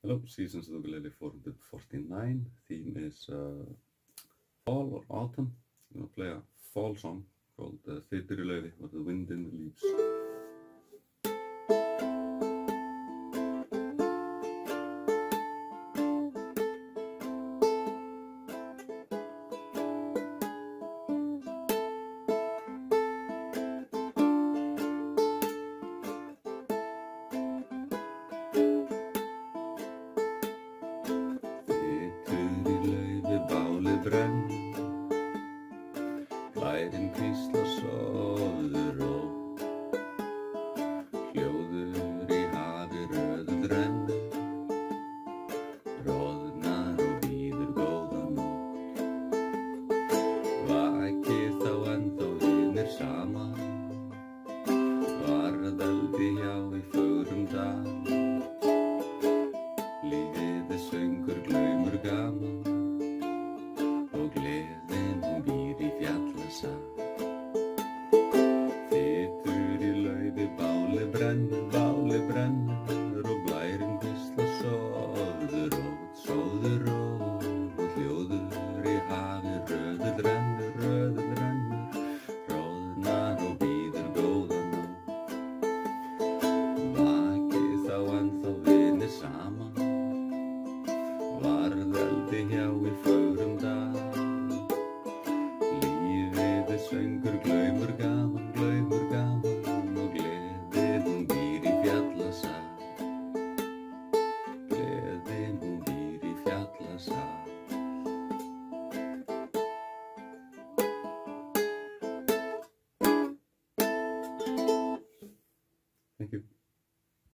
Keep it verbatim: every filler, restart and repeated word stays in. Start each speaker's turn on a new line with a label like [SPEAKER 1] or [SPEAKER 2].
[SPEAKER 1] Hello, Seasons Ukulele four hundred forty-nine. Theme is uh, fall or autumn. I'm going to play a fall song called uh, Þytur, laufi, or the wind in the leaves. Bálið brennur, lærin hvíslar svo